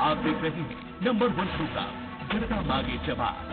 आप देख रहे हैं नंबर 1 प्रोग्राम जनता मांगे जवाब।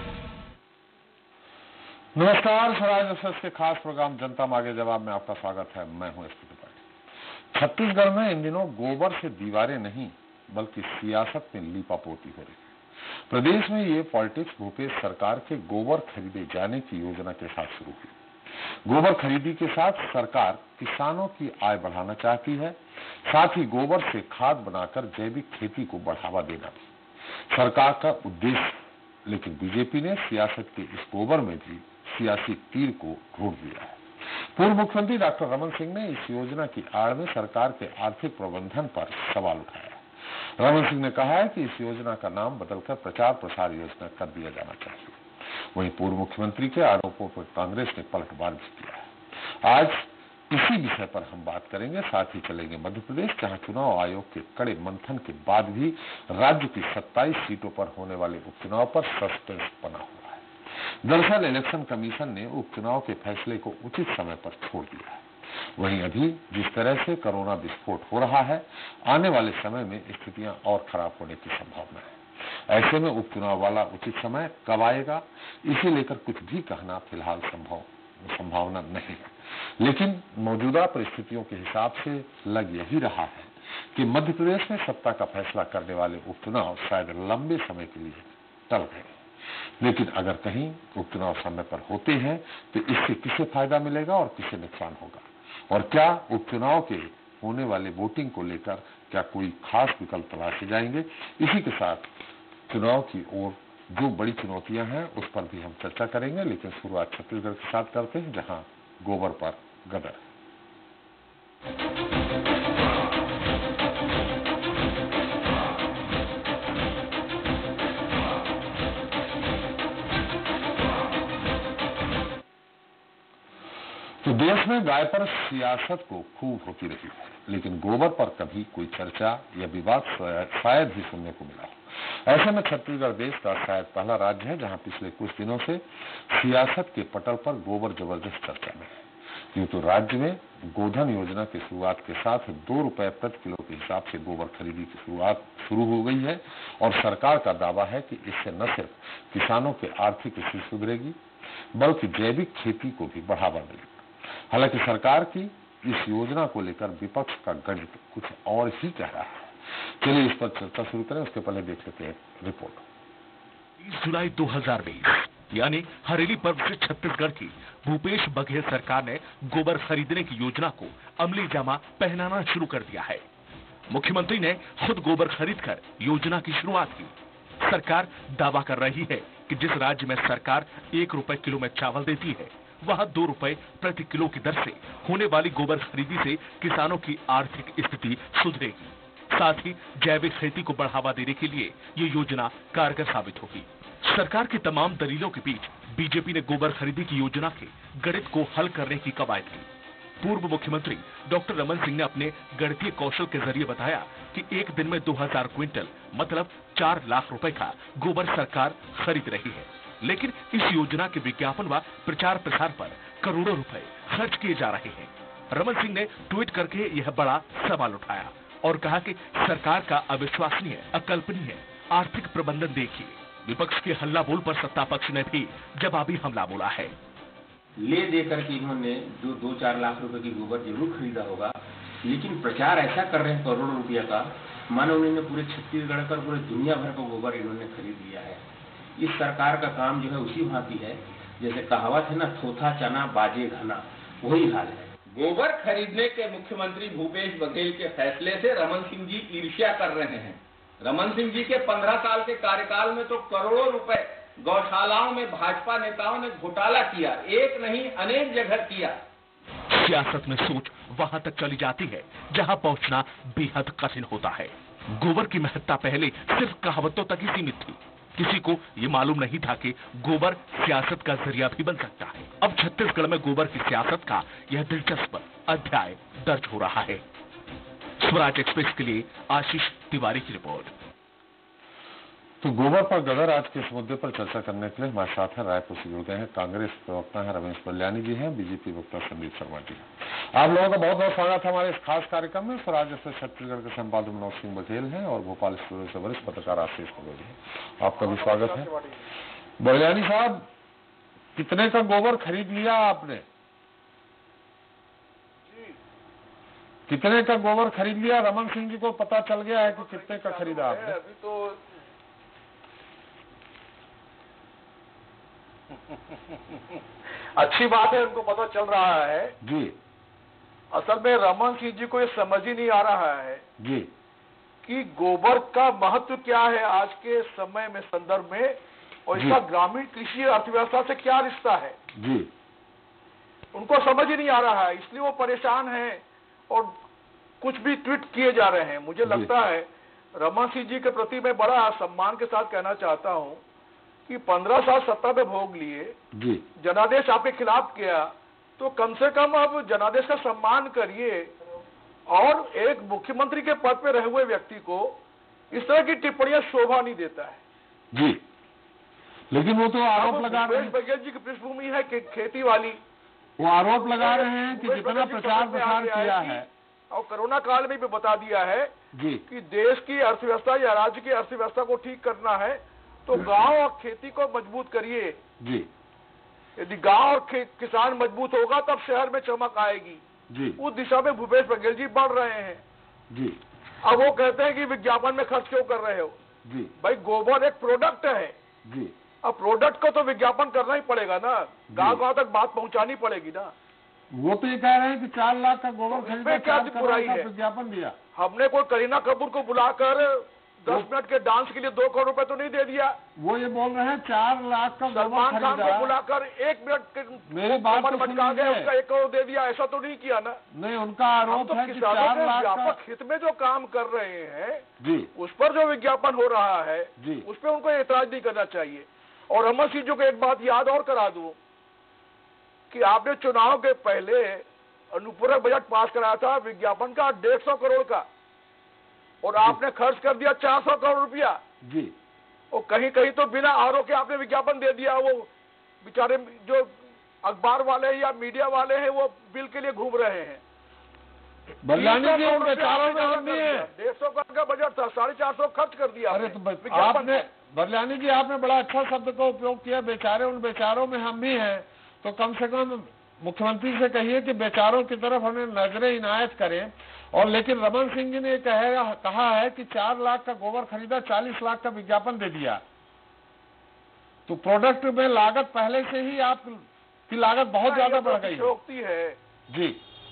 नमस्कार, स्वराज एक्सप्रेस के खास प्रोग्राम जनता मांगे जवाब में आपका स्वागत है। मैं हूं एसपी त्रिपाठी। छत्तीसगढ़ में इन दिनों गोबर से दीवारें नहीं बल्कि सियासत में लीपापोती हो रही है। प्रदेश में ये पॉलिटिक्स भूपेश सरकार के गोबर खरीदे जाने की योजना के साथ शुरू हुई। गोबर खरीदी के साथ सरकार किसानों की आय बढ़ाना चाहती है, साथ ही गोबर से खाद बनाकर जैविक खेती को बढ़ावा देना भी सरकार का उद्देश्य। लेकिन बीजेपी ने सियासत के इस गोबर में भी सियासी तीर को ढूंढ लिया है। पूर्व मुख्यमंत्री डॉक्टर रमन सिंह ने इस योजना की आड़ में सरकार के आर्थिक प्रबंधन पर सवाल उठाया। रमन सिंह ने कहा है कि इस योजना का नाम बदलकर प्रचार प्रसार योजना कर दिया जाना चाहिए। वहीं पूर्व मुख्यमंत्री के आरोपों पर कांग्रेस ने पलटवार भी किया है। आज इसी विषय पर हम बात करेंगे। साथ ही चलेंगे मध्य प्रदेश, जहां चुनाव आयोग के कड़े मंथन के बाद भी राज्य की 27 सीटों पर होने वाले उपचुनाव पर सस्पेंस बना हुआ है। दरअसल इलेक्शन कमीशन ने उपचुनाव के फैसले को उचित समय पर छोड़ दिया है। वहीं अभी जिस तरह से कोरोना विस्फोट हो रहा है, आने वाले समय में स्थितियां और खराब होने की संभावना है। ऐसे में उपचुनाव वाला उचित समय कब आएगा, इसे लेकर कुछ भी कहना फिलहाल संभावना नहीं है। लेकिन मौजूदा परिस्थितियों के हिसाब से लग यही रहा है कि मध्य प्रदेश में सत्ता का फैसला करने वाले उपचुनाव शायद लंबे समय के लिए टल गए। लेकिन अगर कहीं उपचुनाव समय पर होते हैं तो इससे किसे फायदा मिलेगा और किसे नुकसान होगा, और क्या उपचुनाव के होने वाले वोटिंग को लेकर क्या कोई खास विकल्प तलाशे जाएंगे। इसी के साथ चुनाव की ओर जो बड़ी चुनौतियां हैं उस पर भी हम चर्चा करेंगे। लेकिन शुरुआत छत्तीसगढ़ के साथ करते हैं, जहां गोबर पर गदर। तो देश में गाय पर सियासत को खूब होती रही है, लेकिन गोबर पर कभी कोई चर्चा या विवाद शायद ही सुनने को मिला। ऐसे में छत्तीसगढ़ देश का शायद पहला राज्य है जहां पिछले कुछ दिनों से सियासत के पटल पर गोबर जबरदस्त चर्चा में है। यूं तो राज्य में गोधन योजना की शुरुआत के साथ 2 रुपए प्रति किलो के हिसाब से गोबर खरीदी की शुरुआत शुरू हो गई है, और सरकार का दावा है कि इससे न सिर्फ किसानों की आर्थिक स्थिति सुधरेगी बल्कि जैविक खेती को भी बढ़ावा मिलेगा। हालांकि सरकार की इस योजना को लेकर विपक्ष का गणित कुछ और ही कह रहा है। चलिए इस पर चर्चा शुरू करें, उसके पहले देख लेते हैं रिपोर्ट। 30 जुलाई 2020 यानी हरेली पर्व से छत्तीसगढ़ की भूपेश बघेल सरकार ने गोबर खरीदने की योजना को अमली जामा पहनाना शुरू कर दिया है। मुख्यमंत्री ने खुद गोबर खरीदकर योजना की शुरुआत की। सरकार दावा कर रही है कि जिस राज्य में सरकार 1 रुपए किलो में चावल देती है, वहां 2 रुपए प्रति किलो की दर से होने वाली गोबर खरीदी से किसानों की आर्थिक स्थिति सुधरेगी। साथ ही जैविक खेती को बढ़ावा देने के लिए ये योजना कारगर साबित होगी। सरकार की तमाम दलीलों के बीच बीजेपी ने गोबर खरीदी की योजना के गणित को हल करने की कवायद की। पूर्व मुख्यमंत्री डॉक्टर रमन सिंह ने अपने गणितीय कौशल के जरिए बताया कि एक दिन में 2000 क्विंटल मतलब 4 लाख रुपए का गोबर सरकार खरीद रही है। लेकिन इस योजना के विज्ञापन व प्रचार प्रसार पर करोड़ों रुपए खर्च किए जा रहे हैं। रमन सिंह ने ट्वीट करके यह बड़ा सवाल उठाया और कहा कि सरकार का अविश्वसनीय, अकल्पनीय आर्थिक प्रबंधन देखिए। विपक्ष के हल्ला बोल पर सत्ता पक्ष ने भी जवाबी हमला बोला है। ले देकर के इन्होंने जो 2-4 लाख रुपए की गोबर जरूर खरीदा होगा, लेकिन प्रचार ऐसा कर रहे हैं करोड़ों रुपया का, मानो उन्होंने पूरे छत्तीसगढ़ का, पूरे दुनिया भर का गोबर इन्होंने खरीद लिया है। इस सरकार का काम जो है उसी भांति है, जैसे कहावत है ना, थोथा चना बाजे घना, वही हाल है। गोबर खरीदने के मुख्यमंत्री भूपेश बघेल के फैसले से रमन सिंह जी ईर्ष्या कर रहे हैं। रमन सिंह जी के 15 साल के कार्यकाल में तो करोड़ों रुपए गौशालाओं में भाजपा नेताओं ने घोटाला किया, एक नहीं अनेक जगह किया। सियासत में सोच वहां तक चली जाती है जहां पहुंचना बेहद कठिन होता है। गोबर की महत्ता पहले सिर्फ कहावतों तक ही सीमित थी। किसी को ये मालूम नहीं था कि गोबर सियासत का जरिया भी बन सकता है। अब छत्तीसगढ़ में गोबर की सियासत का यह दिलचस्प अध्याय दर्ज हो रहा है। स्वराज एक्सप्रेस के लिए आशीष तिवारी की रिपोर्ट। तो गोबर पर गदर आज के इस मुद्दे पर चर्चा करने के लिए हमारे साथ हैं, रायपुर से जुड़ गए हैं कांग्रेस प्रवक्ता हैं रमेश बलियानी जी हैं, बीजेपी वक्ता संदीप शर्मा जी हैं। आप लोगों का बहुत बहुत स्वागत है हमारे इस खास कार्यक्रम में। स्वराज एक्सप्रेस छत्तीसगढ़ के संपादक मनोज सिंह बघेल हैं और भोपाल स्टूडियो से वरिष्ठ पत्रकार आशीष त्रिवेदी हैं। आपका भी स्वागत है। बलियानी साहब, कितने का गोबर खरीद लिया आपने? कितने का गोबर खरीद लिया? रमन सिंह जी को पता चल गया है कि कितने का खरीदा आपने? अभी तो अच्छी बात है, उनको पता चल रहा है जी। असल में रमन सिंह जी को ये समझ ही नहीं आ रहा है जी कि गोबर का महत्व क्या है आज के समय में, संदर्भ में, और इसका ग्रामीण कृषि अर्थव्यवस्था से क्या रिश्ता है। जी उनको समझ ही नहीं आ रहा है, इसलिए वो परेशान हैं और कुछ भी ट्वीट किए जा रहे हैं। मुझे लगता है रमन सिंह जी के प्रति मैं बड़ा सम्मान के साथ कहना चाहता हूं कि 15 साल सत्ता में भोग लिए, जी जनादेश आपके खिलाफ किया, तो कम से कम अब जनादेश का सम्मान करिए और एक मुख्यमंत्री के पद पे रहे हुए व्यक्ति को इस तरह की टिप्पणियां शोभा नहीं देता है। जी, लेकिन वो तो आरोप लगा रहे हैं, बघेल जी की पृष्ठभूमि है कि खेती वाली, वो आरोप लगा रहे हैं कि जितना प्रचार प्रसार किया है और कोरोना काल में भी बता दिया है जी कि देश की अर्थव्यवस्था या राज्य की अर्थव्यवस्था को ठीक करना है तो गांव और खेती को मजबूत करिए। जी यदि गांव और किसान मजबूत होगा तब शहर में चमक आएगी। जी उस दिशा में भूपेश बघेल जी बढ़ रहे हैं। जी अब वो कहते हैं कि विज्ञापन में खर्च क्यों कर रहे हो? जी भाई गोबर एक प्रोडक्ट है, जी अब प्रोडक्ट को तो विज्ञापन करना ही पड़ेगा ना, गांव-गांव तक बात पहुंचानी पड़ेगी ना। वो तो ये कह रहे हैं कि 4 लाख का गोबर खरीदा, इसमें क्या 4 करोड़ बुराई का है? विज्ञापन दिया। हमने कोई करीना कपूर को बुलाकर 10 मिनट के डांस के लिए 2 करोड़ रुपए तो नहीं दे दिया। वो ये बोल रहे हैं 4 लाख का गोबर सलमान खान को खरीदा। बुलाकर 1 मिनट के मेरी बात तो मटका गए, सुनिए। उसका 1 करोड़ दे दिया, ऐसा तो नहीं किया ना। नहीं, उनका हम आरोप तो है कि किसानों 4 के लाख का। व्यापक हित में जो काम कर रहे हैं जी उस पर जो विज्ञापन हो रहा है जी उस पर उनको एतराज नहीं करना चाहिए। और रमन सिंह जी को एक बात याद और करा दूं कि आपने चुनाव के पहले अनुपूरक बजट पास कराया था विज्ञापन का 150 करोड़ का, और आपने खर्च कर दिया 400 करोड़ रुपया। जी और कहीं कहीं तो बिना आरोप के आपने विज्ञापन दे दिया। वो बेचारे जो अखबार वाले या मीडिया वाले हैं वो बिल के लिए घूम रहे हैं। बलियानी जी उन बेचारों में हम नहीं है। 150 करोड़ का बजट था, 450 खर्च कर दिया। अरे तो आपने बलियानी जी आपने बड़ा अच्छा शब्द का उपयोग किया, बेचारे, उन बेचारों में हम भी हैं। तो कम से कम मुख्यमंत्री से कहिए कि बेचारों की तरफ हमें नजरें इनायत करें। और लेकिन रमन सिंह जी ने कहा है कि 4 लाख का गोबर खरीदा, 40 लाख का विज्ञापन दे दिया। तो प्रोडक्ट में लागत पहले से ही आपकी लागत बहुत ज्यादा बढ़ गई है जी।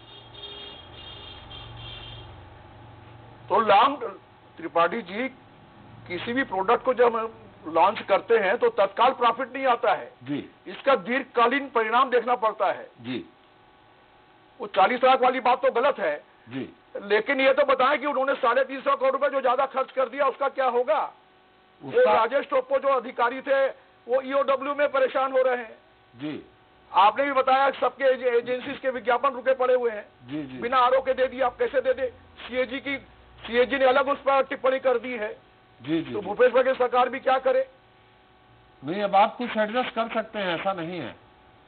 तो त्रिपाठी जी, किसी भी प्रोडक्ट को जब लॉन्च करते हैं तो तत्काल प्रॉफिट नहीं आता है जी, इसका दीर्घकालीन परिणाम देखना पड़ता है जी। वो 40 लाख वाली बात तो गलत है जी, लेकिन ये तो बताएं कि उन्होंने 350 करोड़ रुपए जो ज्यादा खर्च कर दिया उसका क्या होगा? वो राजेश टोप्पो जो अधिकारी थे वो ईओडब्ल्यू में परेशान हो रहे हैं जी। आपने भी बताया सबके एजेंसीज के विज्ञापन रुके पड़े हुए हैं। जी जी बिना आरोप के दे दिया, आप कैसे दे दे? सीएजी ने अलग उस पर टिप्पणी कर दी है। जी जी तो भूपेश बघेल सरकार भी क्या करे? नहीं, अब आप कुछ एडजस्ट कर सकते हैं, ऐसा नहीं है।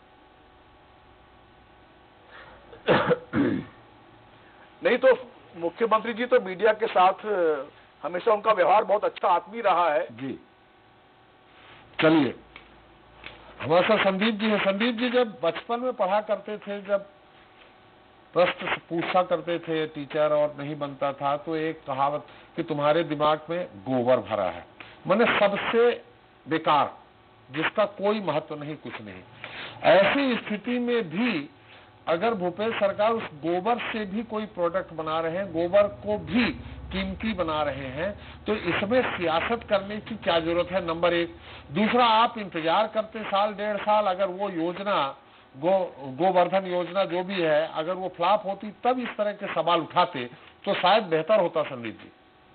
नहीं तो मुख्यमंत्री जी तो मीडिया के साथ हमेशा उनका व्यवहार बहुत अच्छा आत्मीय रहा है। जी, चलिए, हमारे साथ संदीप जी है। संदीप जी जब बचपन में पढ़ा करते थे, जब प्रश्न पूछा करते थे टीचर और नहीं बनता था, तो एक कहावत कि तुम्हारे दिमाग में गोबर भरा है, माने सबसे बेकार, जिसका कोई महत्व नहीं, कुछ नहीं। ऐसी स्थिति में भी अगर भूपेश सरकार उस गोबर से भी कोई प्रोडक्ट बना रहे हैं, गोबर को भी कीमती बना रहे हैं, तो इसमें सियासत करने की क्या जरूरत है? नंबर 1। दूसरा, आप इंतजार करते साल 1.5 साल, अगर वो योजना गोवर्धन योजना जो भी है, अगर वो फ्लॉप होती तब इस तरह के सवाल उठाते तो शायद बेहतर होता। संदीप जी,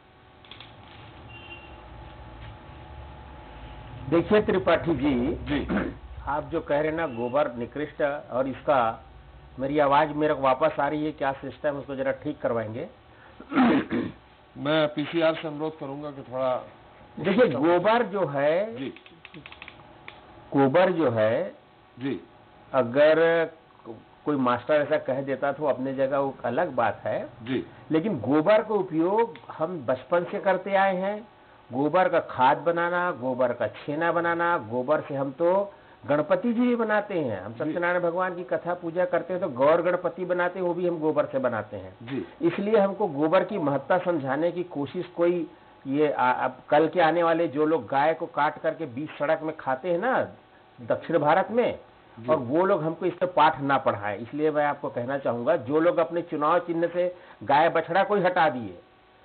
देखिए त्रिपाठी जी, आप जो कह रहे हैं ना गोबर निकृष्ट, और इसका मेरी आवाज मेरे को वापस आ रही है, क्या सिस्टम, उसको जरा ठीक करवाएंगे? मैं पीसीआर से अनुरोध करूंगा कि थोड़ा देखिए गोबर जो है जी गोबर जो है जी अगर कोई मास्टर ऐसा कह देता तो अपने जगह वो अलग बात है, जी लेकिन गोबर का उपयोग हम बचपन से करते आए हैं। गोबर का खाद बनाना, गोबर का छेना बनाना, गोबर से हम तो गणपति जी भी बनाते हैं। हम सत्यनारायण भगवान की कथा पूजा करते हैं तो गौर गणपति बनाते हैं, वो भी हम गोबर से बनाते हैं जी इसलिए हमको गोबर की महत्ता समझाने की कोशिश कोई ये अब कल के आने वाले जो लोग गाय को काट करके बीच सड़क में खाते हैं ना दक्षिण भारत में, और वो लोग हमको इस पर पाठ ना पढ़ाएं। इसलिए मैं आपको कहना चाहूंगा जो लोग अपने चुनाव चिन्ह से गाय बछड़ा कोई हटा दिए,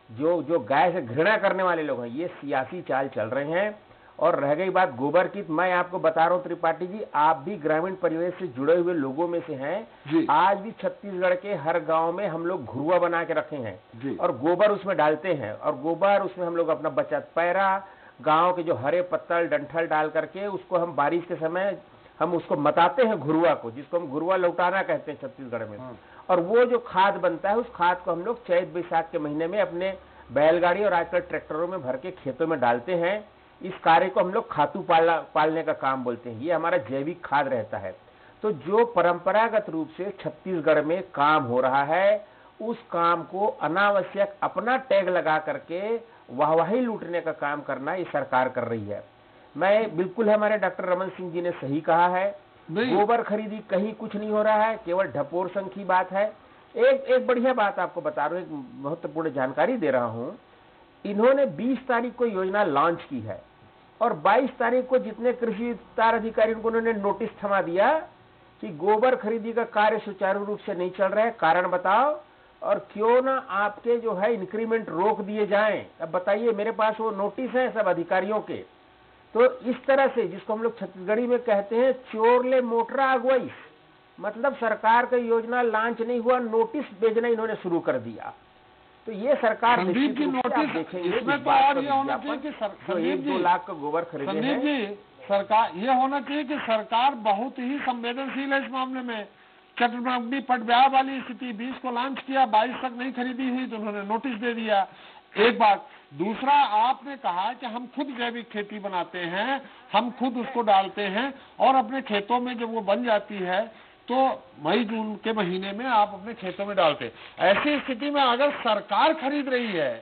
जो गाय से घृणा करने वाले लोग हैं, ये सियासी चाल चल रहे हैं। और रह गई बात गोबर की, मैं आपको बता रहा हूं त्रिपाठी जी, आप भी ग्रामीण परिवेश से जुड़े हुए लोगों में से हैं। आज भी छत्तीसगढ़ के हर गांव में हम लोग घुरुआ बना के रखे हैं और गोबर उसमें डालते हैं, और गोबर उसमें हम लोग अपना बचत पैरा, गांव के जो हरे पत्तल डंठल डाल करके उसको हम बारिश के समय हम उसको मताते हैं घुरुआ को, जिसको हम घुरुआ लौटाना कहते हैं छत्तीसगढ़ में। और वो जो खाद बनता है उस खाद को हम लोग चैत बैसाख के महीने में अपने बैलगाड़ी और आजकल ट्रैक्टरों में भर के खेतों में डालते हैं। इस कार्य को हम लोग खातू पालने का काम बोलते हैं। ये हमारा जैविक खाद रहता है। तो जो परंपरागत रूप से छत्तीसगढ़ में काम हो रहा है, उस काम को अनावश्यक अपना टैग लगा करके वाहवाही लूटने का काम करना ये सरकार कर रही है। मैं बिल्कुल हमारे डॉक्टर रमन सिंह जी ने सही कहा है, गोबर खरीदी कहीं कुछ नहीं हो रहा है, केवल ढपोर संघ की बात है। एक बढ़िया बात आपको बता रहा हूँ, एक महत्वपूर्ण जानकारी दे रहा हूँ। इन्होंने 20 तारीख को योजना लॉन्च की है और 22 तारीख को जितने कृषि विस्तार अधिकारी उनको उन्होंने नोटिस थमा दिया कि गोबर खरीदी का कार्य सुचारू रूप से नहीं चल रहा है, कारण बताओ, और क्यों ना आपके जो है इंक्रीमेंट रोक दिए जाएं। अब बताइए, मेरे पास वो नोटिस है सब अधिकारियों के। तो इस तरह से, जिसको हम लोग छत्तीसगढ़ी में कहते हैं चोरले मोटरा अगुवाई, मतलब सरकार का योजना लॉन्च नहीं हुआ, नोटिस भेजना इन्होंने शुरू कर दिया। तो ये सरकार संदीप जी नोटिस इसमें तो और ये होना चाहिए कि संदीप 2 लाख का गोबर खरीदे संदीप जी सरकार ये होना चाहिए कि सरकार बहुत ही संवेदनशील है इस मामले में। चटमंगनी पटब्याह वाली स्थिति 20 को लॉन्च किया, 22 तक नहीं खरीदी हुई तो उन्होंने नोटिस दे दिया। एक बात, दूसरा आपने कहा कि हम खुद जैविक खेती बनाते हैं, हम खुद उसको डालते हैं और अपने खेतों में जब वो बन जाती है तो मई जून के महीने में आप अपने खेतों में डालते। ऐसी स्थिति में अगर सरकार खरीद रही है,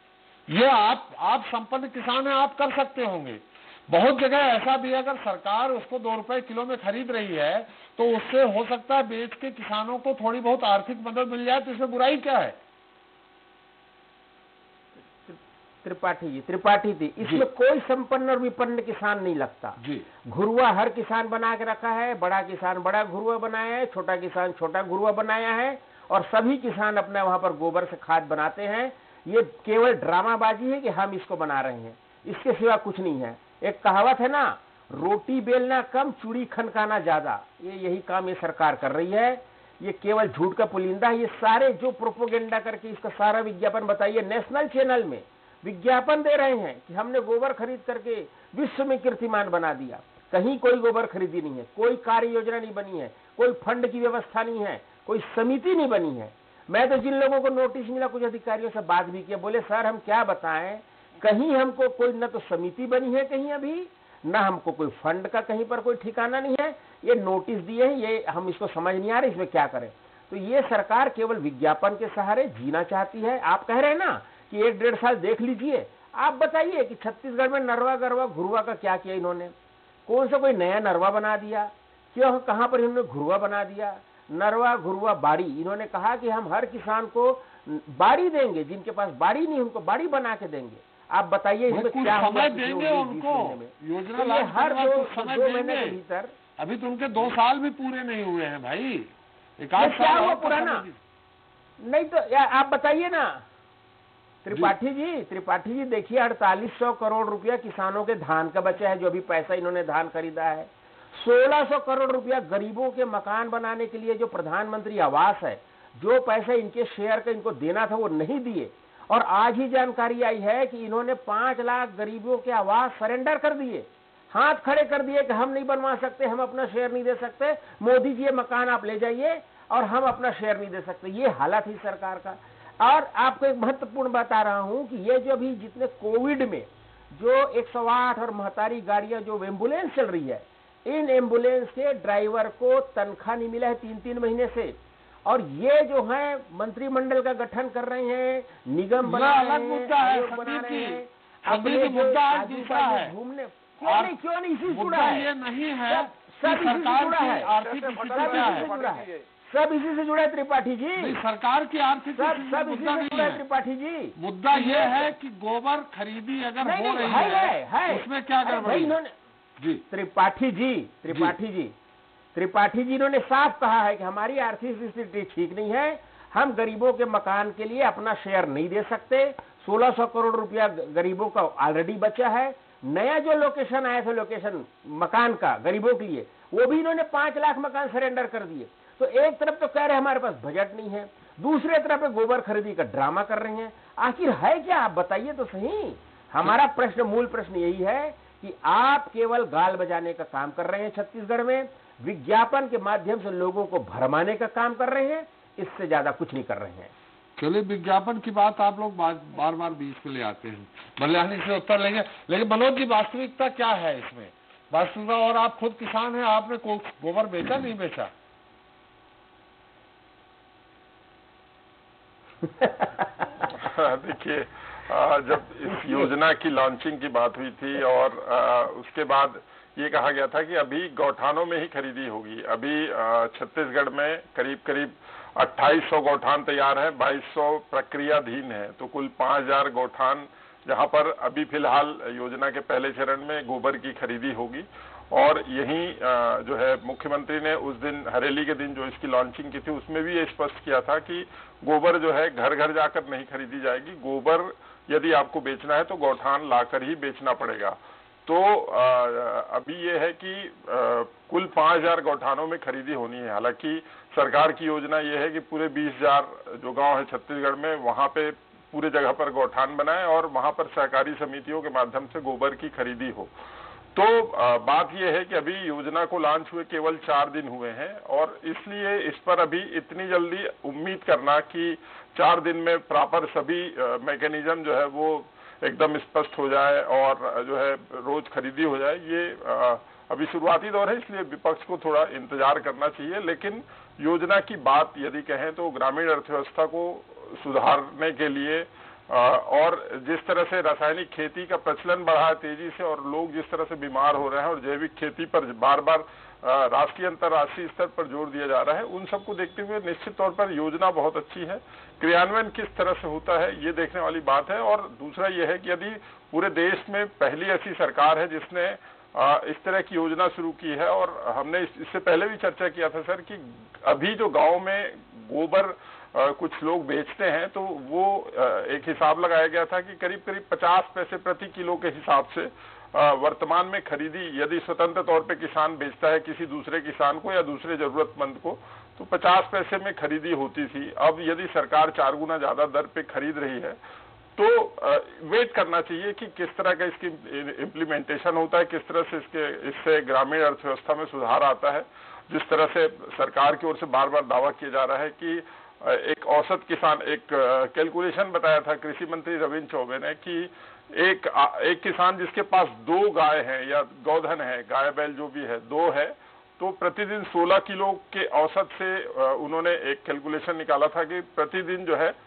ये आप संपन्न किसान हैं, आप कर सकते होंगे। बहुत जगह ऐसा भी है, अगर सरकार उसको 2 रुपए किलो में खरीद रही है तो उससे हो सकता है बेच के किसानों को थोड़ी बहुत आर्थिक मदद मिल जाए, तो इसमें बुराई क्या है? त्रिपाठी जी इसमें कोई संपन्न और विपन्न किसान नहीं लगता जी। घुरुआ हर किसान बना के रखा है, बड़ा किसान बड़ा घुरुआ बनाया है, छोटा किसान छोटा घुरुआ बनाया है, और सभी किसान अपने वहां पर गोबर से खाद बनाते हैं। ये केवल ड्रामाबाजी है कि हम इसको बना रहे हैं, इसके सिवा कुछ नहीं है। एक कहावत है ना, रोटी बेलना कम चूड़ी खनकाना ज्यादा, यही काम ये सरकार कर रही है। ये केवल झूठ का पुलिंदा है। ये सारे जो प्रोपोगेंडा करके इसका सारा विज्ञापन बताइए, नेशनल चैनल में विज्ञापन दे रहे हैं कि हमने गोबर खरीद करके विश्व में कीर्तिमान बना दिया। कहीं कोई गोबर खरीदी नहीं है, कोई कार्य योजना नहीं बनी है, कोई फंड की व्यवस्था नहीं है, कोई समिति नहीं बनी है। मैं तो जिन लोगों को नोटिस मिला, कुछ अधिकारियों से बात भी किया, बोले सर हम क्या बताएं, कहीं हमको कोई न तो समिति बनी है कहीं अभी, न हमको कोई फंड का कहीं पर कोई ठिकाना नहीं है। ये नोटिस दिए हैं, ये हम इसको समझ नहीं आ रहे इसमें क्या करें। तो ये सरकार केवल विज्ञापन के सहारे जीना चाहती है। आप कह रहे हैं ना कि 1-1.5 साल देख लीजिए, आप बताइए कि छत्तीसगढ़ में नरवा गरवा घुरुआ का क्या किया इन्होंने? कौन सा कोई नया नरवा बना दिया? क्यों, कहां पर इन्होंने घुरुआ बना दिया? नरवा घुरुआ बाड़ी, इन्होंने कहा कि हम हर किसान को बाड़ी देंगे, जिनके पास बाड़ी नहीं उनको बाड़ी बना के देंगे। आप बताइए इसमें क्या समय देंगे उनको? योजना हर 2 महीने के भीतर। अभी तो उनके 2 साल भी पूरे नहीं हुए हैं भाई, क्या हुआ पुराना? नहीं तो आप बताइए ना त्रिपाठी जी देखिए, 4800 करोड़ रुपया किसानों के धान का बचा है, जो अभी पैसा इन्होंने धान खरीदा है। 1600 करोड़ रुपया गरीबों के मकान बनाने के लिए जो प्रधानमंत्री आवास है, जो पैसा इनके शेयर का इनको देना था वो नहीं दिए। और आज ही जानकारी आई है कि इन्होंने 5 लाख गरीबों के आवास सरेंडर कर दिए, हाथ खड़े कर दिए कि हम नहीं बनवा सकते, हम अपना शेयर नहीं दे सकते, मोदी जी ये मकान आप ले जाइए और हम अपना शेयर नहीं दे सकते। ये हालत ही सरकार का। और आपको एक महत्वपूर्ण बात आ रहा हूं कि ये जो अभी जितने कोविड में जो 108 और महतारी गाड़ियां जो एम्बुलेंस चल रही है, इन एम्बुलेंस के ड्राइवर को तनख्वाह नहीं मिला है 3-3 महीने से। और ये जो है मंत्रिमंडल का गठन कर रहे हैं, निगम बना रहे हैं, मुद्दा है, आयोग बना रहे हैं, अपने मुद्दा आज दूसरा है। घूमने क्यों नहीं इसी जुड़ा है, ये नहीं है सब इसी से जुड़ा है, आर्थिक सब इसी से जुड़ा है त्रिपाठी जी, सरकार की आर्थिक सब इसी से जुड़ा है त्रिपाठी जी। मुद्दा ये है कि गोबर खरीदी अगर हो रही है उसमें क्या गड़बड़ी है? जी त्रिपाठी जी इन्होंने साफ कहा है कि हमारी आर्थिक स्थिति ठीक नहीं है, हम गरीबों के मकान के लिए अपना शेयर नहीं दे सकते। 1600 करोड़ रुपया गरीबों का ऑलरेडी बचा है। नया जो लोकेशन आया था, लोकेशन मकान का गरीबों के लिए, वो भी इन्होंने 5 लाख मकान सरेंडर कर दिए। तो एक तरफ तो कह रहे हैं हमारे पास बजट नहीं है, दूसरे तरफ गोबर खरीदी का ड्रामा कर रहे हैं। आखिर है क्या, आप बताइए तो सही। हमारा प्रश्न, मूल प्रश्न यही है कि आप केवल गाल बजाने का काम कर रहे हैं छत्तीसगढ़ में, विज्ञापन के माध्यम से लोगों को भरमाने का काम कर रहे हैं, इससे ज्यादा कुछ नहीं कर रहे हैं। चलिए, विज्ञापन की बात आप लोग बार बार बीच में ले आते हैं, मल्याणी से उत्तर लेंगे। लेकिन मनोज जी, वास्तविकता क्या है इसमें? वास्तविकता, और आप खुद किसान हैं, आपने गोबर बेचा नहीं बेचा? देखिए, जब इस योजना की लॉन्चिंग की बात हुई थी और उसके बाद ये कहा गया था कि अभी गौठानों में ही खरीदी होगी। अभी छत्तीसगढ़ में करीब 2800 गौठान तैयार है, 2200 प्रक्रियाधीन है, तो कुल 5000 गौठान जहां पर अभी फिलहाल योजना के पहले चरण में गोबर की खरीदी होगी। और यही जो है मुख्यमंत्री ने उस दिन, हरेली के दिन जो इसकी लॉन्चिंग की थी, उसमें भी ये स्पष्ट किया था कि गोबर जो है घर घर जाकर नहीं खरीदी जाएगी, गोबर यदि आपको बेचना है तो गौठान लाकर ही बेचना पड़ेगा। तो अभी ये है कि कुल 5000 गौठानों में खरीदी होनी है। हालांकि सरकार की योजना ये है कि पूरे 20000 जो गांव है छत्तीसगढ़ में, वहां पे पूरे जगह पर गौठान बनाए और वहां पर सहकारी समितियों के माध्यम से गोबर की खरीदी हो। तो बात यह है कि अभी योजना को लॉन्च हुए केवल 4 दिन हुए हैं और इसलिए इस पर अभी इतनी जल्दी उम्मीद करना कि 4 दिन में प्रॉपर सभी मैकेनिज्म जो है वो एकदम स्पष्ट हो जाए और जो है रोज खरीदी हो जाए, ये अभी शुरुआती दौर है, इसलिए विपक्ष को थोड़ा इंतजार करना चाहिए। लेकिन योजना की बात यदि कहें तो ग्रामीण अर्थव्यवस्था को सुधारने के लिए और जिस तरह से रासायनिक खेती का प्रचलन बढ़ा है तेजी से और लोग जिस तरह से बीमार हो रहे हैं और जैविक खेती पर बार बार राष्ट्रीय अंतर्राष्ट्रीय स्तर पर जोर दिया जा रहा है, उन सबको देखते हुए निश्चित तौर पर योजना बहुत अच्छी है। क्रियान्वयन किस तरह से होता है ये देखने वाली बात है। और दूसरा ये है कि यदि पूरे देश में पहली ऐसी सरकार है जिसने इस तरह की योजना शुरू की है, और हमने इससे पहले भी चर्चा किया था सर कि अभी जो गांव में गोबर कुछ लोग बेचते हैं, तो वो एक हिसाब लगाया गया था कि करीब 50 पैसे प्रति किलो के हिसाब से वर्तमान में खरीदी यदि स्वतंत्र तौर पे किसान बेचता है किसी दूसरे किसान को या दूसरे जरूरतमंद को, तो 50 पैसे में खरीदी होती थी। अब यदि सरकार 4 गुना ज्यादा दर पे खरीद रही है तो वेट करना चाहिए कि किस तरह का इसकी इम्प्लीमेंटेशन होता है, किस तरह से इससे ग्रामीण अर्थव्यवस्था में सुधार आता है। जिस तरह से सरकार की ओर से बार बार दावा किया जा रहा है कि एक औसत किसान, एक कैलकुलेशन बताया था कृषि मंत्री रविंद्र चौबे ने कि एक किसान जिसके पास 2 गाय हैं या गौधन है, गाय बैल जो भी है 2 है, तो प्रतिदिन 16 किलो के औसत से उन्होंने एक कैलकुलेशन निकाला था कि प्रतिदिन जो है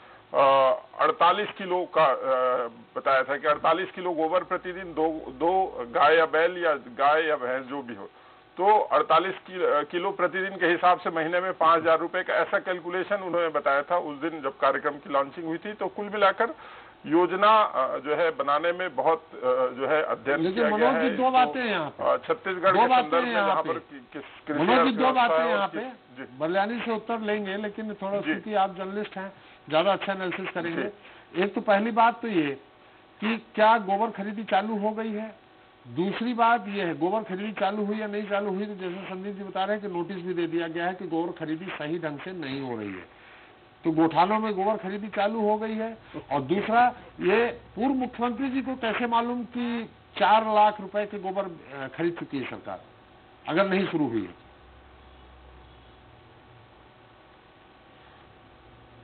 48 किलो का बताया था कि 48 किलो गोबर प्रतिदिन दो गाय या बैल या गाय या भैंस जो भी हो, तो 48 किलो प्रतिदिन के हिसाब से महीने में 5000 रुपए का ऐसा कैलकुलेशन उन्होंने बताया था उस दिन जब कार्यक्रम की लॉन्चिंग हुई थी। तो कुल मिलाकर योजना जो है बनाने में बहुत जो है अध्ययन किया गया है। 2 बातें यहाँ पे छत्तीसगढ़ के संदर्भ में जहाँ पर मनोज जी 2 बातें यहाँ पे मल्याणी से उत्तर लेंगे, लेकिन थोड़ा क्योंकि आप जर्नलिस्ट हैं ज्यादा अच्छा एनालिसिस करेंगे। एक तो पहली बात तो ये कि क्या गोबर खरीदी चालू हो गई है, दूसरी बात यह है गोबर खरीदी चालू हुई या नहीं चालू हुई, तो जैसे संदीप जी बता रहे हैं कि नोटिस भी दे दिया गया है कि गोबर खरीदी सही ढंग से नहीं हो रही है, तो गौठानों में गोबर खरीदी चालू हो गई है। और दूसरा, ये पूर्व मुख्यमंत्री जी को कैसे मालूम कि 4 लाख रुपए के गोबर खरीद चुकी है सरकार, अगर नहीं शुरू हुई है?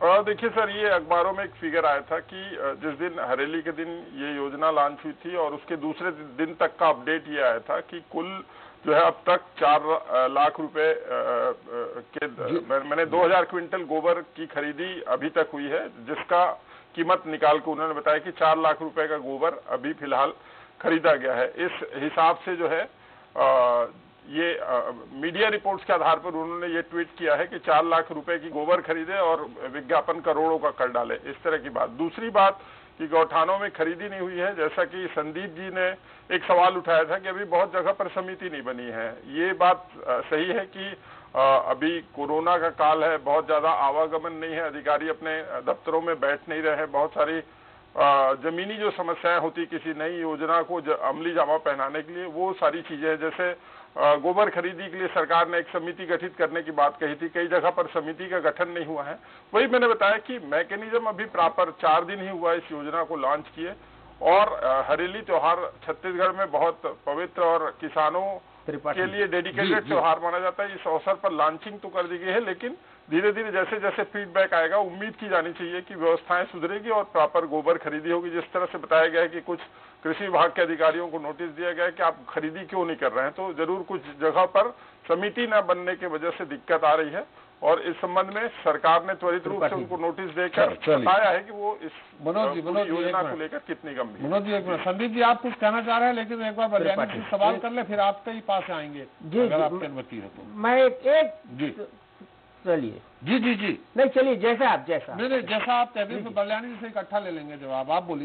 देखिए सर, ये अखबारों में एक फिगर आया था कि जिस दिन हरेली के दिन ये योजना लॉन्च हुई थी और उसके दूसरे दिन तक का अपडेट ये आया था कि कुल जो है अब तक 4 लाख रुपए के मैंने 2000 क्विंटल गोबर की खरीदी अभी तक हुई है, जिसका कीमत निकाल के उन्होंने बताया कि 4 लाख रुपए का गोबर अभी फिलहाल खरीदा गया है। इस हिसाब से जो है ये मीडिया रिपोर्ट्स के आधार पर उन्होंने ये ट्वीट किया है कि 4 लाख रुपए की गोबर खरीदे और विज्ञापन करोड़ों का कर डाले, इस तरह की बात। दूसरी बात कि गौठानों में खरीदी नहीं हुई है, जैसा कि संदीप जी ने एक सवाल उठाया था कि अभी बहुत जगह पर समिति नहीं बनी है। ये बात सही है कि अभी कोरोना का काल है, बहुत ज्यादा आवागमन नहीं है, अधिकारी अपने दफ्तरों में बैठ नहीं रहे हैं, बहुत सारी जमीनी जो समस्याएं होती किसी नई योजना को अमली जामा पहनाने के लिए, वो सारी चीजें हैं। जैसे गोबर खरीदी के लिए सरकार ने एक समिति गठित करने की बात कही थी, कई जगह पर समिति का गठन नहीं हुआ है। वही मैंने बताया कि मैकेनिज्म अभी प्रॉपर 4 दिन ही हुआ इस योजना को लॉन्च किए, और हरेली त्योहार छत्तीसगढ़ में बहुत पवित्र और किसानों के लिए डेडिकेटेड त्योहार माना जाता है। इस अवसर पर लॉन्चिंग तो कर दी गई है, लेकिन धीरे धीरे जैसे जैसे फीडबैक आएगा उम्मीद की जानी चाहिए कि व्यवस्थाएं सुधरेगी और प्रॉपर गोबर खरीदी होगी। जिस तरह से बताया गया है कि कुछ कृषि विभाग के अधिकारियों को नोटिस दिया गया है कि आप खरीदी क्यों नहीं कर रहे हैं, तो जरूर कुछ जगह पर समिति न बनने की वजह से दिक्कत आ रही है, और इस संबंध में सरकार ने त्वरित रूप से उनको नोटिस देकर बताया है कि वो इस योजना को लेकर कितनी गंभीर। मनोज जी, एक मिनट, संदीप जी आप कुछ कहना चाह रहे हैं, लेकिन एक बार बलियानी जी सवाल कर ले, फिर आपके ही पास आएंगे अगर आपकी अनुमति है तो। मैं एक जी चलिए जी जी जी नहीं, चलिए जैसा आप जैसा नहीं जैसा आप कहते हैं, तो बलियानी जी से इकट्ठा ले लेंगे जवाब। आप बोलिए।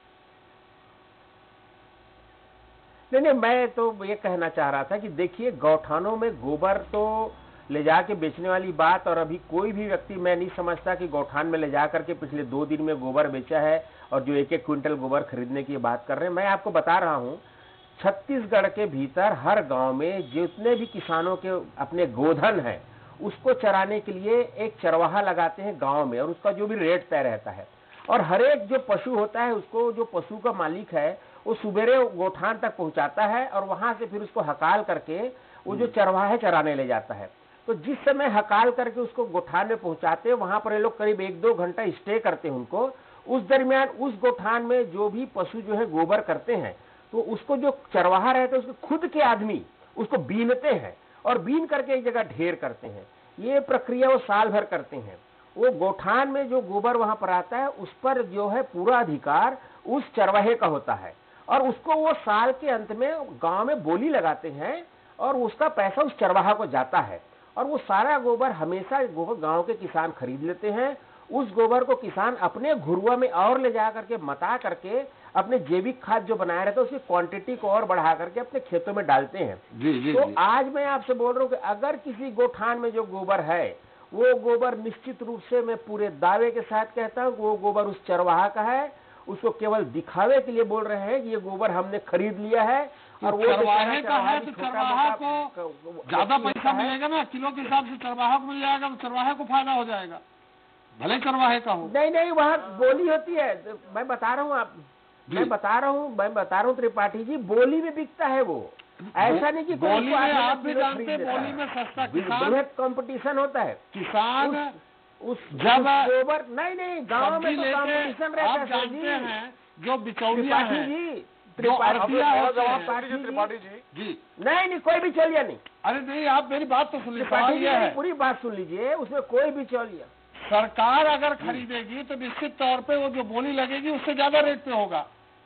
नहीं, मैं तो ये कहना चाह रहा था कि देखिए, गौठानों में गोबर तो ले जाके बेचने वाली बात, और अभी कोई भी व्यक्ति मैं नहीं समझता कि गौठान में ले जा करके पिछले 2 दिन में गोबर बेचा है, और जो 1-1 क्विंटल गोबर खरीदने की बात कर रहे हैं। मैं आपको बता रहा हूं, छत्तीसगढ़ के भीतर हर गांव में जितने भी किसानों के अपने गोधन है, उसको चराने के लिए एक चरवाहा लगाते हैं गांव में, और उसका जो भी रेट तय रहता है। और हर एक जो पशु होता है, उसको जो पशु का मालिक है वो सुबेरे गोठान तक पहुंचाता है, और वहां से फिर उसको हकाल करके वो जो चरवाहा चराने ले जाता है। तो जिस समय हकाल करके उसको गोठान में पहुंचाते हैं, वहां पर ये लोग करीब 1-2 घंटा स्टे करते हैं उनको। उस दरमियान उस गोठान में जो भी पशु जो है गोबर करते हैं, तो उसको जो चरवाहा रहता है उसके खुद के आदमी उसको बीनते हैं, और बीन करके एक जगह ढेर करते हैं। ये प्रक्रिया वो साल भर करते हैं। वो गोठान में जो गोबर वहां पर आता है, उस पर जो है पूरा अधिकार उस चरवाहे का होता है, और उसको वो साल के अंत में गांव में बोली लगाते हैं, और उसका पैसा उस चरवाहा को जाता है। और वो सारा गोबर हमेशा गांव के किसान खरीद लेते हैं। उस गोबर को किसान अपने घुरुआ में और ले जा करके मता करके अपने जैविक खाद जो बनाया रहता है उसकी क्वांटिटी को और बढ़ा करके अपने खेतों में डालते हैं। तो आज मैं आपसे बोल रहा हूँ कि अगर किसी गोठान में जो गोबर है, वो गोबर निश्चित रूप से मैं पूरे दावे के साथ कहता हूँ कि वो गोबर उस चरवाहा का है। उसको केवल दिखावे के लिए बोल रहे हैं कि ये गोबर हमने खरीद लिया है, और वो चरवाहे का है तो चरवाहा को ज्यादा पैसा मिलेगा ना, किलो के हिसाब से चरवाहा को मिल जाएगा, तो चरवाहे को फायदा हो जाएगा, भले चरवाहे का हो। नहीं, वहाँ बोली होती है। मैं बता रहा हूँ त्रिपाठी जी, बोली में बिकता है वो, ऐसा नहीं कि बोली में आप भी जानते हैं, बोली में सस्ता, किसान कंपटीशन होता है। किसान उस जब गोबर नहीं गाँव में तो कंपटीशन रहता है। आप जानते हैं जो बिचौलिया है, जो त्रिपाठी जी नहीं कोई बिचौलिया नहीं। अरे नहीं, आप मेरी बात तो सुन लीजिए, पूरी बात सुन लीजिए, उसमें कोई बिचौलिया। सरकार अगर खरीदेगी तो निश्चित तौर पे वो जो बोली लगेगी उससे ज्यादा रेट पे होगा।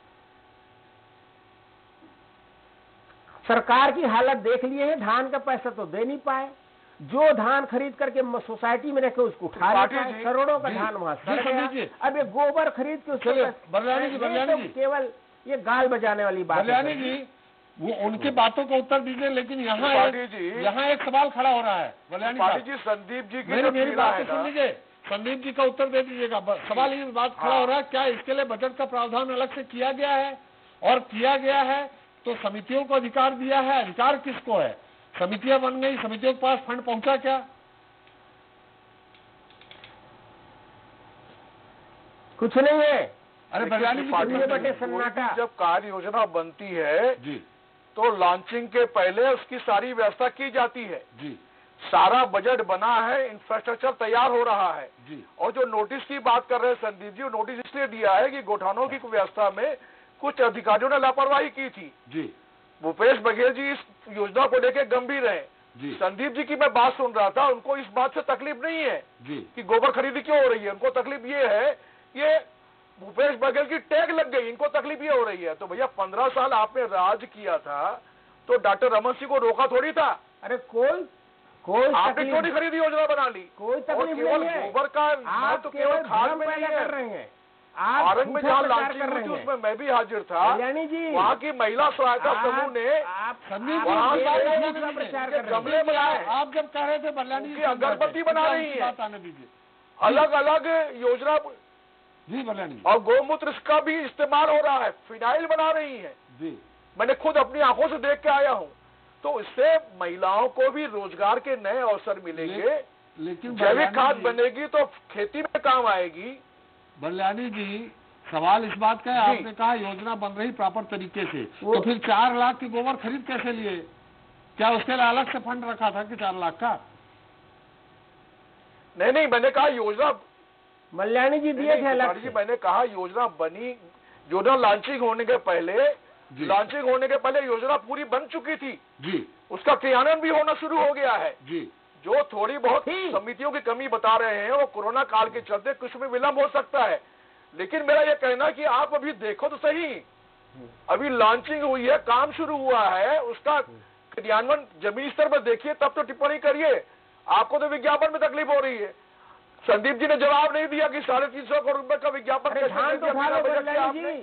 सरकार की हालत देख लिए है, धान का पैसा तो दे नहीं पाए। जो धान खरीद करके सोसाइटी में रखे उसको उठा लेते हैं, करोड़ों का धान वहां सड़ गया। अब ये गोबर खरीद के उसको केवल ये गाल बजाने वाली बात है जी। वो उनकी बातों का उत्तर दीजिए, लेकिन यहाँ एक सवाल खड़ा हो रहा है। बलियानी जी, संदीप जी की मेरी बात तो सुन लीजिए, संदीप जी का उत्तर दे दीजिएगा। सवाल ये बात खड़ा हो रहा है, क्या इसके लिए बजट का प्रावधान अलग से किया गया है? और किया गया है तो समितियों को अधिकार दिया है, अधिकार किसको है? समितियां बन गई, समितियों के पास फंड पहुंचा क्या? कुछ नहीं है। अरे बलियानी जी, सन्नाटा जब कार्य योजना बनती है जी, तो लॉन्चिंग के पहले उसकी सारी व्यवस्था की जाती है जी। सारा बजट बना है, इंफ्रास्ट्रक्चर तैयार हो रहा है जी। और जो नोटिस की बात कर रहे हैं संदीप जी, नोटिस इसलिए दिया है कि गौठानों की व्यवस्था में कुछ अधिकारियों ने लापरवाही की थी। जी भूपेश बघेल जी इस योजना को लेकर गंभीर है। जी संदीप जी की मैं बात सुन रहा था, उनको इस बात से तकलीफ नहीं है जी कि गोबर खरीदी क्यों हो रही है, उनको तकलीफ ये है ये भूपेश बघेल की टैग लग गई, इनको तकलीफ ये हो रही है। तो भैया 15 साल आपने राज किया था तो डॉक्टर रमन सिंह को रोका थोड़ी था? अरे कोई आपने क्यों नहीं खरीदी योजना बना ली? कोई तकलीफ केवल नहीं है। गोबर का आप तो केवल खाद में नहीं कर है। रहे हैं, आप औरंग में झूठा जहाँ प्रचार लालची कर हुई रहे थी हैं। उसमें मैं भी हाजिर था। कल्याणी जी, वहाँ की महिला सहायता समूह ने आप संदीप वहाँ जी, से बात एक आने प्रचार दीजिए। कर रहे हैं। गमले बनाए, आप जब कह रहे थे बल्याणी जी उनकी अगरबत्ती बना रही है। बात आने दीजिए अलग अलग योजना जी। बल्याणी जी और गौमूत्र का भी इस्तेमाल हो रहा है, फिनाइल बना रही है। जी मैंने खुद अपनी आंखों से देख के आया हूँ। तो इससे महिलाओं को भी रोजगार के नए अवसर मिलेंगे, लेकिन जैविक खाद बल्याणी जी- बनेगी तो खेती में काम आएगी। बल्याणी जी, सवाल इस बात का है, जी। आपने कहा योजना बन रही प्रॉपर तरीके से, वो- तो फिर 4 लाख की गोबर खरीद कैसे लिए? क्या उसके लिए अलग से फंड रखा था कि 4 लाख का? नहीं, मैंने कहा योजना मल्याणी जी दिए थे नहीं, अलग तिवारी जी, से। मैंने कहा योजना बनी, योजना लॉन्चिंग होने के पहले योजना पूरी बन चुकी थी, जी उसका क्रियान्वयन भी होना शुरू हो गया है। जी जो थोड़ी बहुत ठीक। समितियों की कमी बता रहे हैं वो कोरोना काल के चलते कुछ में विलंब हो सकता है, लेकिन मेरा ये कहना कि आप अभी देखो तो सही, अभी लॉन्चिंग हुई है, काम शुरू हुआ है, उसका क्रियान्वयन जमीनी स्तर पर देखिए तब तो टिप्पणी करिए। आपको तो विज्ञापन में तकलीफ हो रही है। संदीप जी ने जवाब नहीं दिया कि 350 करोड़ रुपए का विज्ञापन अरे कैसे धान दे तो दिया उठा लो बिना बजट के मल्याणी आपने?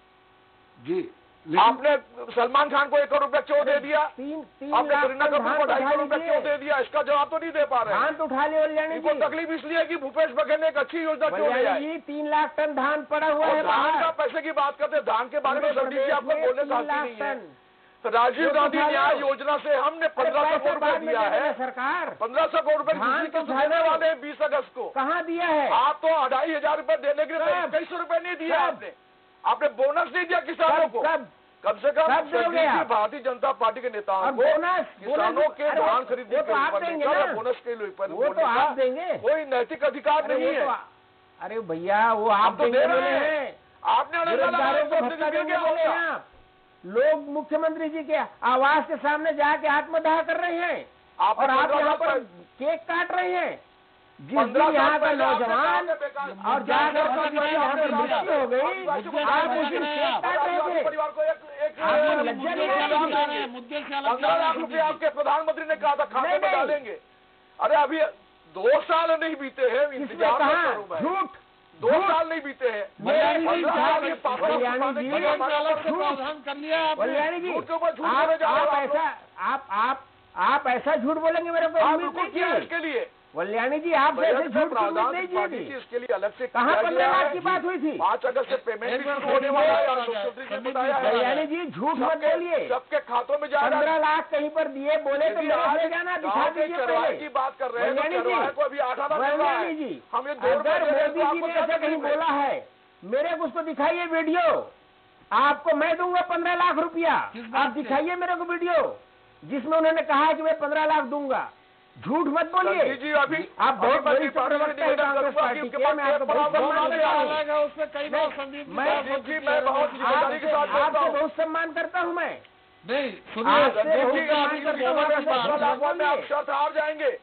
जी। जी लेकिन आपने सलमान खान को 1 करोड़ रुपया क्यों दे दिया? तीन आपने लाख करीना टन कपूर को धान 2.5 करोड़ रुपया उठा क्यों लीजिए। दे दिया? इसका जवाब तो नहीं दे पा रहे धान हैं। तो उठा लिया मल्याणी इनको जी। तकलीफ इसलिए है कि भूपेश बघेल ने एक अच्छी योजना क्यों ले मल्याणी आए। जी 3 लाख टन धान पड़ा हुआ और है धान बाहर। का पैसे की बात करते हैं, धान के बारे में पूरे संदीप जी आपको प्रदेश में बोलने 3 का हक लाख नहीं है। टन। तो राजीव ये तो गांधी उठा लो। न्याय योजना से हमने 1500 करोड़ रुपया बाद में दिया दे देना है। सरकार 1500 करोड़ रुपए धान किसी तो को उठा देने लो। वाले हैं 20 अगस्त को। कहाँ दिया है? आप तो 2500 रुपए देने के लिए कब? 2100 रुपए नहीं दिया कब? आपने बोनस नहीं दिया किसानों को। कब कम से कम कब दोगे संदीप जी आप? भारतीय जनता पार्टी के नेताओं और को बोनस किसानों के अरे धान खरीदने वो तो आप पर देंगे बोलने का ना। या बोनस के लिए पर वो बोलने तो का आप देंगे। कोई नैतिक अधिकार अरे नहीं वो है। तो अरे भैया वो आप हम तो दे देंगे रहे बोले हैं। हैं। आपने अलग बेरोजगारों को अलग भत्ता मिल देंगे गया बोले हैं होगा। आप। लोग मुख्यमंत्री जी के आवास के सामने जाके आत्मदाह कर रहे हैं आपने और आप 15 यहाँ साल पर केक काट रहे हैं। जिस 15 दिन यहाँ साल का पहले आपने नौजवान कहा कि और जाकर किसी यहाँ पे मृत्यु हो गई, आप उस दिन केक काट रहे थे। परिवार को एक आपको लज्जा नहीं आती? मुद्दे से अलग 15 लाख रुपए आपके प्रधानमंत्री ने कहा था खाते नहीं, में नहीं। डालेंगे। अरे अभी 2 साल नहीं बीते हैं, किसने इंतजार कहा? करूं मैं। झूठ 2 साल नहीं बीते हैं। मल्याणी जी, 15 साल के पापा को मल्याणी छुपाने जी, के लिए हमारे अलग पास से प्रावधान कर लिया आपने। कल्याणी जी झूठ के ऊपर झूठ बोले जा रहे हो आप लोग। आप ऐसा झूठ बोलेंगे मेरे को हाँ, उम्मीद बिल्कुल नहीं किया थी। इसके लिए कल्याणी जी आपसे ऐसे बजट में झूठ की उम्मीद प्रावधान नहीं पार्टी की की थी। इसके लिए अलग से कहाँ किया 15 गया लाख है। की बात हुई थी? 5 अगस्त से पेमेंट भी एक शुरू होने वाला है और मिनट, मुख्यमंत्री ने संदीप बताया जी, है कल्याणी जी झूठ मत बोलिए। सबके खातों में जा रहा 15 है। लाख कहीं पर दिए बोले तो यदि मेरे आज ले जाना, दिखा गाँव के दीजिए चरवाहे पहले। की बात कर रहे हैं तो कल्याणी जी, चरवाहे को अभी 8 आना मिल रहा कल्याणी है। जी, हम ये 2 रुपए अगर दे रहे हैं मोदी तो जी आपको ने क्या ऐसा कहीं तकलीफ है? बोला है, मेरे को उसको दिखाइए वीडियो। आपको मैं दूंगा 15 लाख रुपया। किस बात आप से? दिखाइए मेरे को वीडियो जिसमें उन्होंने कहा है कि मैं 15 लाख दूंगा। झूठ मत बोलिए। संजय जी, अभी आप बहुत अभी बड़ी मैं प्रवक्ता है कांग्रेस पार्टी आपके के, पास मैं आपको टेप बहुत पड़ा हुआ सम्मान है। करता हूँ। अलग है, उसमें कई बार संदीप जी मैं- बहुत जी, मैं बहुत जिम्मेदारी के साथ बोलता आपसे हूँ। बहुत सम्मान करता हूँ मैं। नहीं सुनिए, आपसे संदीप बहुत जी, सम्मान अभी करता हूँ, गोबर आपसे में बहुत 15 लाख में आप बोलिए। शर्त हार जाएंगे।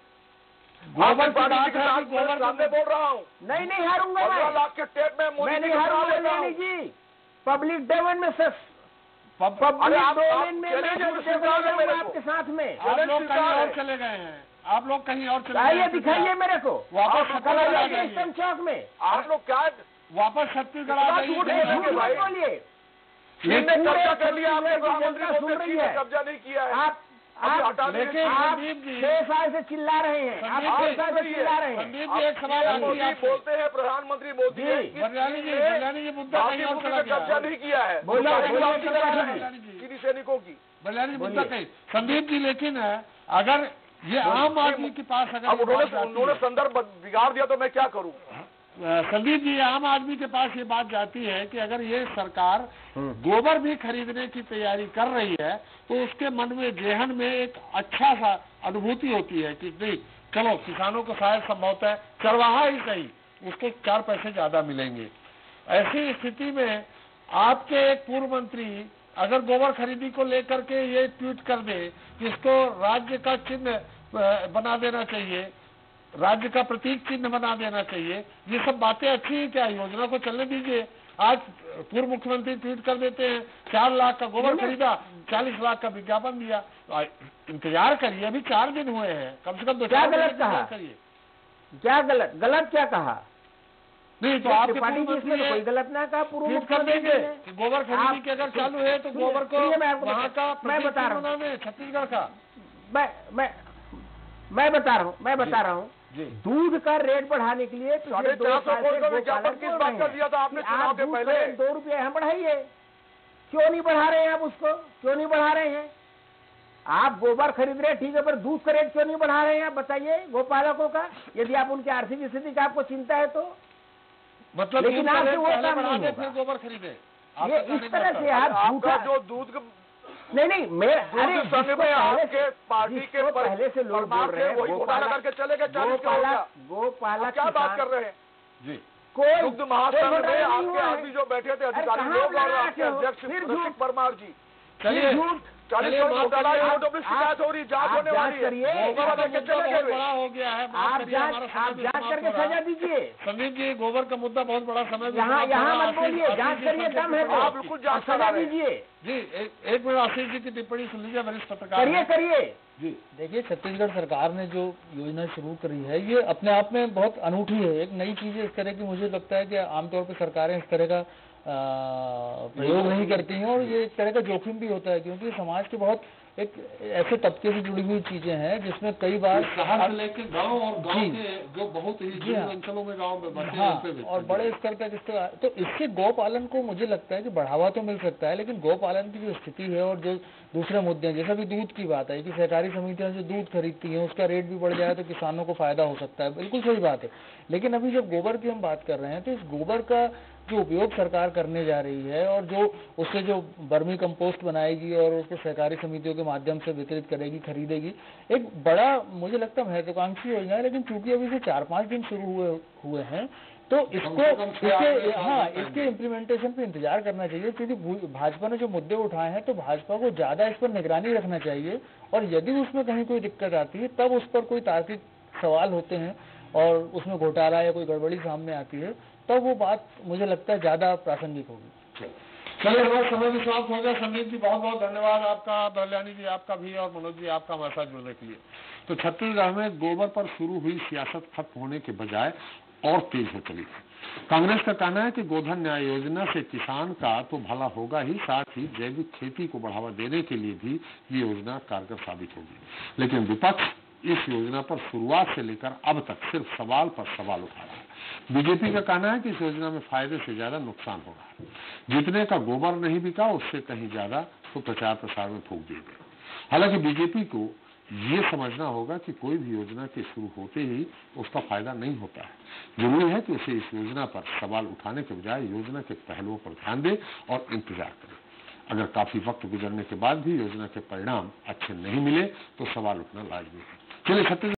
गोबर आपकी की पार्टी बात के है साथ कि गोबर मैं सामने बोल रहा हूँ। नहीं हारूंगा 15 मैं। लाख के टेप में मोदी मैं जी नहीं को हारूंगा लेता कल्याणी हूँ। जी। पब्लिक डोमेन में अरे पब्लिक आप डोमेन में चलिए मैं जो झूठ स्वीकार है मेरे बोलूंगा को। आपके साथ में। आप लोग कहीं स्वीकार और है। चले गए हैं, आप लोग कहीं और चले आइए गए हैं। दिखाइए मेरे को। वापस आप कल छत्तीसगढ़ आ आइए जाइए। स्टेशन चौक में। आप लोग क्या वापस छत्तीसगढ़ आ इतना जाइए। झूठ नहीं, बोलेंगे झूठ भाई। मत बोलिए। चीन ने पूरे कब्जा कर लिया, आपने छत्तीसगढ़ की प्रधानमंत्री जनता बोलते सुन रही चीन ने है। कब्जा नहीं किया है। आप अभी हटा दीजिए। लेकिन आप संदीप जी 6 साल से चिल्ला रहे हैं। आप संदीप 6 जी, साल से चिल्ला रहे हैं। संदीप जी एक सवाल पीएम आती मोदी है आपसे। बोलते हैं प्रधानमंत्री मोदी जी, ने कि बरयानी जी, चीन ने बरयानी जी, मुद्दा कहीं और बाकी चला मुल्क में गया। कब्जा नहीं किया है। बोलिए, मुद्दा बोलिए, वापसी बोलिए, करना बोलिए। है चीनी सैनिकों की। बरयानी जी मुद्दा बोलिए। कहीं। संदीप जी लेकिन अगर ये आम आदमी के पास अगर अब ये बात उन्होंने जाती उन्होंने है- संदर्भ बिगाड़ दिया तो मैं क्या करूं? संदीप जी, आम आदमी के पास ये बात जाती है कि अगर ये सरकार गोबर भी खरीदने की तैयारी कर रही है तो उसके मन में, जेहन में एक अच्छा सा अनुभूति होती है कि नहीं, चलो किसानों को शायद संभवतः चरवाहा ही सही, उसको 4 पैसे ज्यादा मिलेंगे। ऐसी स्थिति में आपके एक पूर्व मंत्री अगर गोबर खरीदी को लेकर के ये ट्वीट कर दे कि इसको राज्य का चिन्ह बना देना चाहिए, राज्य का प्रतीक चिन्ह बना देना चाहिए, ये सब बातें अच्छी है क्या? योजना को चलने दीजिए। आज पूर्व मुख्यमंत्री ट्वीट कर देते हैं 4 लाख का गोबर खरीदा, 40 लाख का विज्ञापन दिया। इंतजार करिए, अभी 4 दिन हुए हैं, कम से कम 2 क्या गलत कहा? क्या गलत क्या कहा? नहीं तो आपके पार्टी की इसमें तो कोई गलत ना कहा। पूर्व कर देंगे कि गोबर खरीदी के अगर चालू है तो गोबर को वहाँ का मैं बता रहा हूँ, छत्तीसगढ़ का मैं बता रहा हूँ दूध का रेट बढ़ाने के लिए पिछले 2 साल से विज्ञापन किस बात का दिया था आपने चुनाव के पहले? 2 रुपये हम बढ़ाइए, क्यों नहीं बढ़ा रहे हैं आप? उसको क्यों नहीं बढ़ा रहे हैं? आप गोबर खरीद रहे हैं ठीक है, पर दूध का रेट क्यों नहीं बढ़ा रहे हैं आप? बताइए गोपालकों का, यदि आप उनकी आर्थिक स्थिति का आपको चिंता है तो। मतलब लेकिन आपसे वो काम नहीं होगा। फिर गोबर खरीदे ये इस तरह से आप आपका जो दूध नहीं मेरा संघ में आपके पार्टी के पहले से लोग बोल रहे हैं वही घोटाला करके चले गए। गोपालक क्या बात कर रहे हैं जी? कोई दुग्ध महासंघ में आपके आदमी जो बैठे थे अधिकारी लोग और आपके अध्यक्ष रसिक परमार जी, चलिए चलिए घोटाला शिकायत हो रही, जांच होने वाली है। बड़ा हो गया है, आप जांच करके सजा दीजिए। संदीप जी, गोबर का मुद्दा बहुत बड़ा समय यहाँ मत बोलिए, जांच करिए, दम है आप बिल्कुल जांच सजा दीजिए जी। एक मिनट आशीष जी की टिप्पणी सुन लीजिए, वरिष्ठ पत्रकार करिए जी। देखिए, छत्तीसगढ़ सरकार ने जो योजना शुरू करी है ये अपने आप में बहुत अनूठी है, एक नई चीज है इस तरह की। मुझे लगता है कि आमतौर पर सरकारें इस तरह का प्रयोग नहीं करती हैं और ये एक तरह का जोखिम भी होता है, क्योंकि समाज के बहुत एक ऐसे तबके से जुड़ी हुई चीजें हैं जिसमें कई बार शहर से लेकर गांव और गांव के जो बहुत ही अंचलों में गांव में बच्चे हाँ, और बड़े स्तर तक तो इससे गौ पालन को मुझे लगता है कि बढ़ावा तो मिल सकता है, लेकिन गौ पालन की जो स्थिति है और जो दूसरे मुद्दे हैं, जैसा भी दूध की बात है कि सहकारी समितियां जो दूध खरीदती हैं उसका रेट भी बढ़ जाए तो किसानों को फायदा हो सकता है, बिल्कुल सही बात है। लेकिन अभी जब गोबर की हम बात कर रहे हैं तो इस गोबर का जो उपयोग सरकार करने जा रही है और जो उससे जो वर्मी कंपोस्ट बनाएगी और उसको सहकारी समितियों के माध्यम से वितरित करेगी, खरीदेगी, एक बड़ा मुझे लगता है महत्वाकांक्षी योजना है। लेकिन चूंकि अभी से 4-5 दिन शुरू हुए हैं तो इसके इम्प्लीमेंटेशन पे इंतजार करना चाहिए, क्योंकि भाजपा ने जो मुद्दे उठाए हैं तो भाजपा को ज्यादा इस पर निगरानी रखना चाहिए और यदि उसमें कहीं कोई दिक्कत आती है तब उस पर कोई तार्किक सवाल होते हैं और उसमें घोटाला या कोई गड़बड़ी सामने आती है तब वो बात मुझे लगता है ज्यादा प्रासंगिक होगी। चलिए, हमारा समय भी समाप्त हो गया। संदीप जी बहुत बहुत धन्यवाद आपका, दहल्यानी जी आपका भी और मनोज जी आपका हमारे साथ जुड़ने के लिए। तो छत्तीसगढ़ में गोबर पर शुरू हुई सियासत खत्म होने के बजाय और तेज हो चली है। कांग्रेस का कहना है कि गोधन न्याय योजना से किसान का तो भला होगा ही, साथ ही जैविक खेती को बढ़ावा देने के लिए भी ये योजना कारगर साबित होगी। लेकिन विपक्ष इस योजना पर शुरुआत से लेकर अब तक सिर्फ सवाल पर सवाल उठा रहा है। बीजेपी का कहना है कि इस योजना में फायदे से ज्यादा नुकसान हो रहा है। जितने का गोबर नहीं बिका उससे कहीं ज्यादा तो प्रचार प्रसार में फूंक दिए गए। हालांकि बीजेपी को ये समझना होगा कि कोई भी योजना के शुरू होते ही उसका फायदा नहीं होता है। जरूरी है कि उसे इस योजना पर सवाल उठाने के बजाय योजना के पहलुओं पर ध्यान दे और इंतजार करे। अगर काफी वक्त गुजरने के बाद भी योजना के परिणाम अच्छे नहीं मिले तो सवाल उठना लाजमी है। चलिए, छत्तीसगढ़